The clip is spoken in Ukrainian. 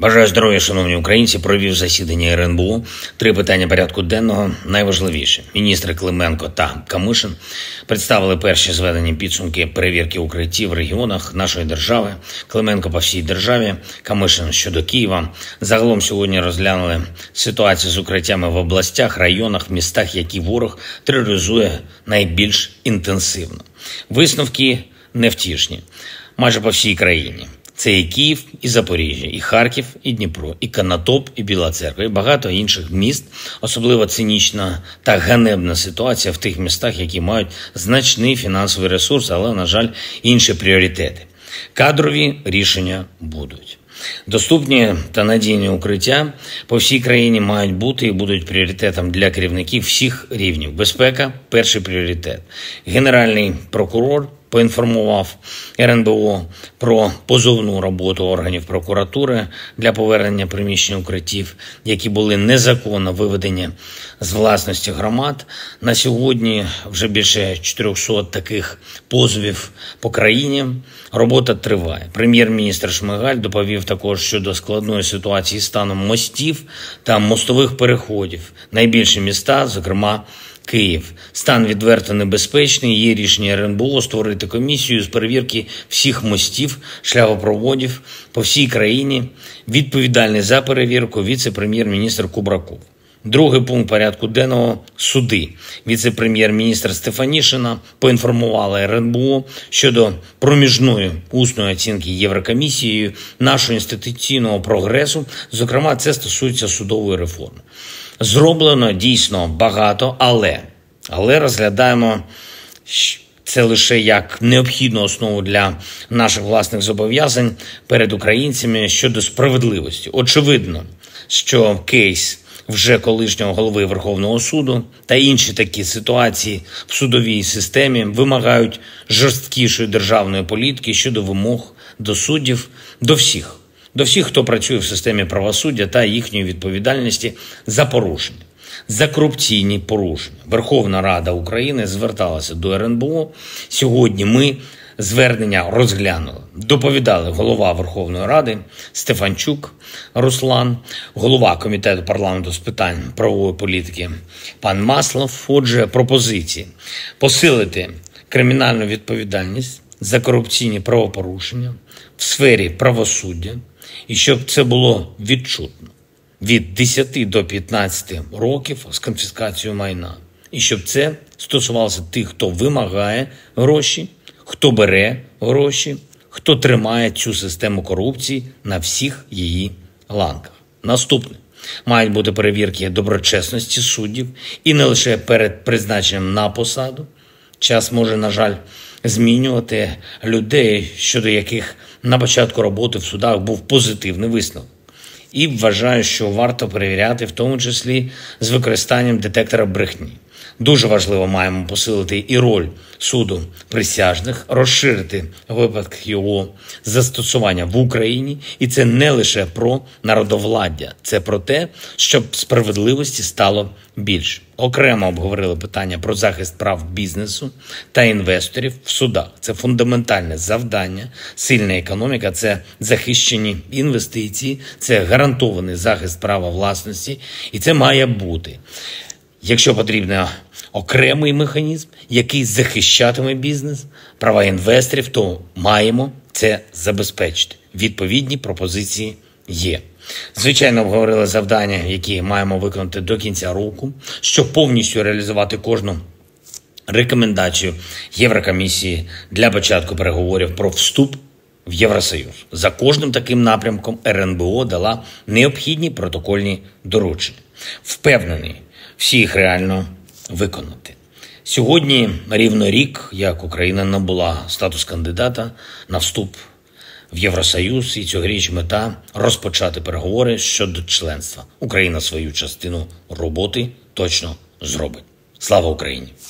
Бажаю здоров'я, шановні українці. Провів засідання РНБО. 3 питання порядку денного. Найважливіше. Міністри Клименко та Камишин представили перші зведені підсумки перевірки укриттів в регіонах нашої держави. Клименко по всій державі, Камишин щодо Києва. Загалом сьогодні розглянули ситуацію з укриттями в областях, районах, містах, які ворог тероризує найбільш інтенсивно. Висновки невтішні. Майже по всій країні. Це і Київ, і Запоріжжя, і Харків, і Дніпро, і Конотоп, і Біла Церква, і багато інших міст. Особливо цинічна та ганебна ситуація в тих містах, які мають значний фінансовий ресурс, але, на жаль, інші пріоритети. Кадрові рішення будуть. Доступні та надійні укриття по всій країні мають бути і будуть пріоритетом для керівників всіх рівнів. Безпека – перший пріоритет. Генеральний прокурор поінформував РНБО про позовну роботу органів прокуратури для повернення приміщень укриттів, які були незаконно виведені з власності громад. На сьогодні вже більше 400 таких позовів по країні. Робота триває. Прем'єр-міністр Шмигаль доповів також щодо складної ситуації з станом мостів та мостових переходів. Найбільші міста, зокрема, Київ. Стан відверто небезпечний. Є рішення РНБО створити комісію з перевірки всіх мостів, шляхопроводів по всій країні. Відповідальний за перевірку віце-прем'єр-міністр Кубраков. Другий пункт порядку денного – суди. Віце-прем'єр-міністр Стефанішина поінформувала РНБО щодо проміжної усної оцінки Єврокомісією нашого інституційного прогресу. Зокрема, це стосується судової реформи. Зроблено дійсно багато, але розглядаємо це лише як необхідну основу для наших власних зобов'язань перед українцями щодо справедливості. Очевидно, що кейс вже колишнього голови Верховного суду та інші такі ситуації в судовій системі вимагають жорсткішої державної політики щодо вимог до суддів, до всіх, хто працює в системі правосуддя та їхньої відповідальності за порушення, за корупційні порушення. Верховна Рада України зверталася до РНБО. Сьогодні ми звернення розглянули. Доповідали голова Верховної Ради Стефанчук Руслан, голова Комітету парламенту з питань правової політики пан Маслов. Отже, пропозиції: посилити кримінальну відповідальність за корупційні правопорушення в сфері правосуддя, і щоб це було відчутно, від 10 до 15 років з конфіскацією майна. І щоб це стосувалося тих, хто вимагає гроші, хто бере гроші, хто тримає цю систему корупції на всіх її ланках. Наступне. Мають бути перевірки доброчесності суддів і не лише перед призначенням на посаду. Час може, на жаль, змінювати людей, щодо яких на початку роботи в судах був позитивний висновок. І вважаю, що варто перевіряти, в тому числі з використанням детектора брехні. Дуже важливо, маємо посилити і роль суду присяжних, розширити випадки його застосування в Україні. І це не лише про народовладдя, це про те, щоб справедливості стало більше. Окремо обговорили питання про захист прав бізнесу та інвесторів в судах. Це фундаментальне завдання. Сильна економіка – це захищені інвестиції, це гарантований захист права власності. І це має бути. Якщо потрібно окремий механізм, який захищатиме бізнес, права інвесторів, то маємо це забезпечити. Відповідні пропозиції є. Звичайно, обговорили завдання, які маємо виконати до кінця року, щоб повністю реалізувати кожну рекомендацію Єврокомісії для початку переговорів про вступ в Євросоюз. За кожним таким напрямком РНБО дала необхідні протокольні доручення. Впевнений, всі їх реально виконати. Сьогодні рівно рік, як Україна набула статус кандидата на вступ в Євросоюз, і цьогоріч мета – розпочати переговори щодо членства. Україна свою частину роботи точно зробить. Слава Україні!